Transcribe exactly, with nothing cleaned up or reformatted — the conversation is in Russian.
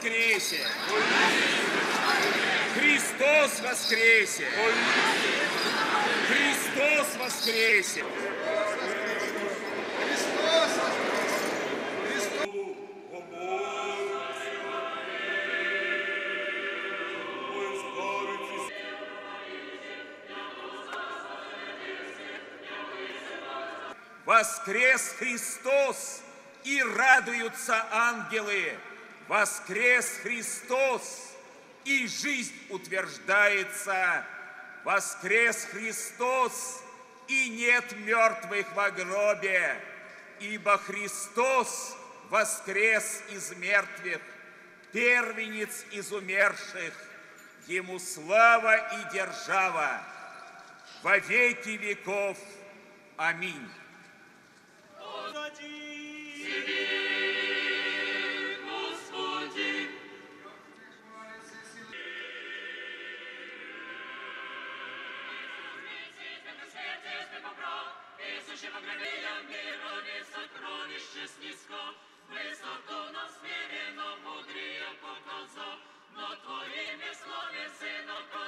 воскресе! Христос воскресе! Христос воскресе! Воскрес Христос, и радуются ангелы. Воскрес Христос, и жизнь утверждается. Воскрес Христос, и нет мертвых во гробе, ибо Христос воскрес из мертвых, первенец из умерших. Ему слава и держава во веки веков. Аминь. Сокровище снизко, высоту нам смиренно мудрее показал, но Твоими слове, Сына,